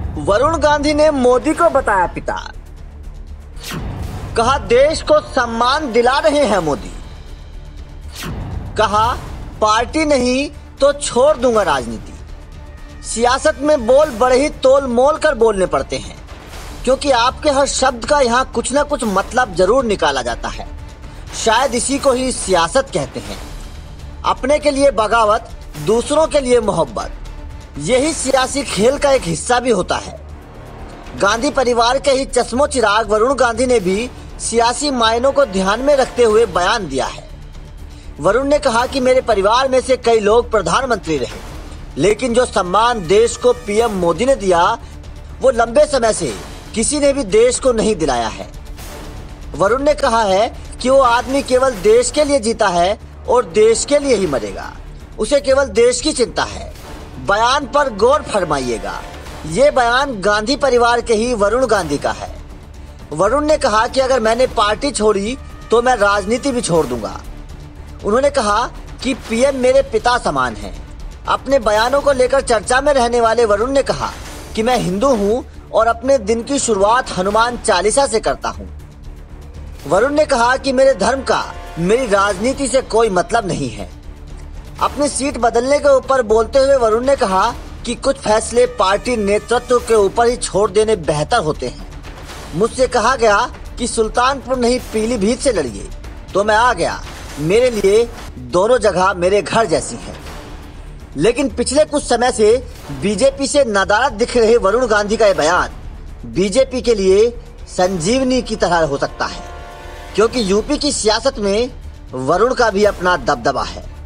वरुण गांधी ने मोदी को बताया पिता। कहा देश को सम्मान दिला रहे हैं मोदी। कहा पार्टी नहीं तो छोड़ दूंगा राजनीति। सियासत में बोल बड़े ही तोल मोल कर बोलने पड़ते हैं, क्योंकि आपके हर शब्द का यहाँ कुछ न कुछ मतलब जरूर निकाला जाता है। शायद इसी को ही सियासत कहते हैं। अपने के लिए बगावत, दूसरों के लिए मोहब्बत, यही सियासी खेल का एक हिस्सा भी होता है। गांधी परिवार के ही चश्मो चिराग वरुण गांधी ने भी सियासी मायनों को ध्यान में रखते हुए बयान दिया है। वरुण ने कहा कि मेरे परिवार में से कई लोग प्रधानमंत्री रहे, लेकिन जो सम्मान देश को पीएम मोदी ने दिया वो लंबे समय से किसी ने भी देश को नहीं दिलाया है। वरुण ने कहा है कि वो आदमी केवल देश के लिए जीता है और देश के लिए ही मरेगा। उसे केवल देश की चिंता है। बयान पर गौर फरमाइएगा। ये बयान गांधी परिवार के ही वरुण गांधी का है। वरुण ने कहा कि अगर मैंने पार्टी छोड़ी तो मैं राजनीति भी छोड़ दूंगा। उन्होंने कहा कि पीएम मेरे पिता समान हैं। अपने बयानों को लेकर चर्चा में रहने वाले वरुण ने कहा कि मैं हिंदू हूं और अपने दिन की शुरुआत हनुमान चालीसा से करता हूं। वरुण ने कहा कि मेरे धर्म का मेरी राजनीति से कोई मतलब नहीं है। अपनी सीट बदलने के ऊपर बोलते हुए वरुण ने कहा कि कुछ फैसले पार्टी नेतृत्व के ऊपर ही छोड़ देने बेहतर होते हैं। मुझसे कहा गया कि सुल्तानपुर नहीं पीलीभीत से लड़िए, तो मैं आ गया। मेरे लिए दोनों जगह मेरे घर जैसी हैं। लेकिन पिछले कुछ समय से बीजेपी से नदारद दिख रहे वरुण गांधी का यह बयान बीजेपी के लिए संजीवनी की तरह हो सकता है, क्योंकि यूपी की सियासत में वरुण का भी अपना दबदबा है।